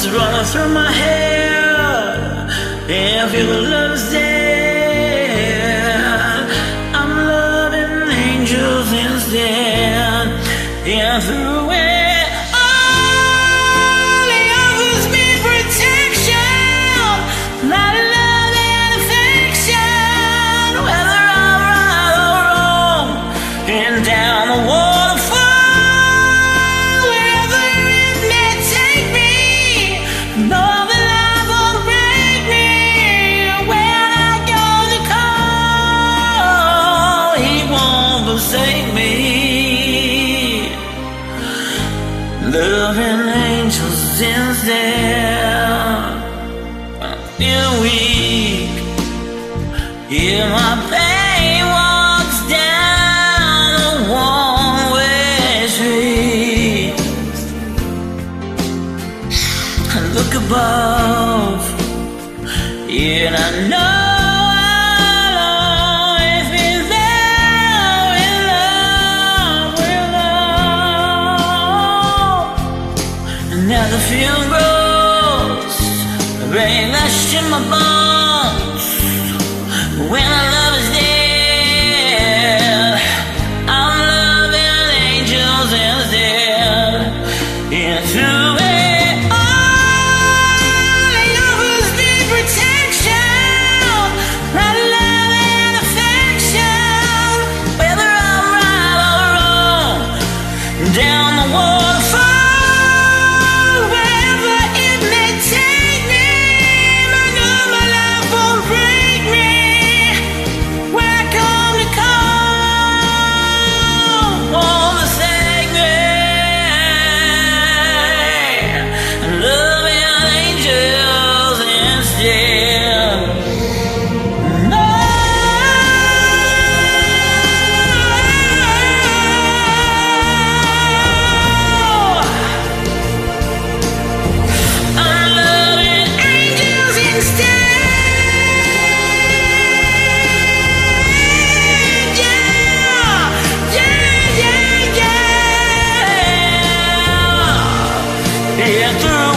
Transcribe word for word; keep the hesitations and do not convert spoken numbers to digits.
running through my head. If your love's dead, I'm loving angels instead. And through it down the waterfall, wherever it may take me, know that love won't break me. When I go to call, he won't forsake me. Loving angels instead. I feel weak, yeah, my pain walks down one-way street. I look above, yeah, and I know I'll always be there with love, with love. And as the fuel grows, the rain lashed in my bones. When our love is dead, I'm loving angels instead. And through it all, they offers me protection, right love and affection. Whether I'm right or wrong, down the waterfall, wherever it may take me, I know my love won't break me. Through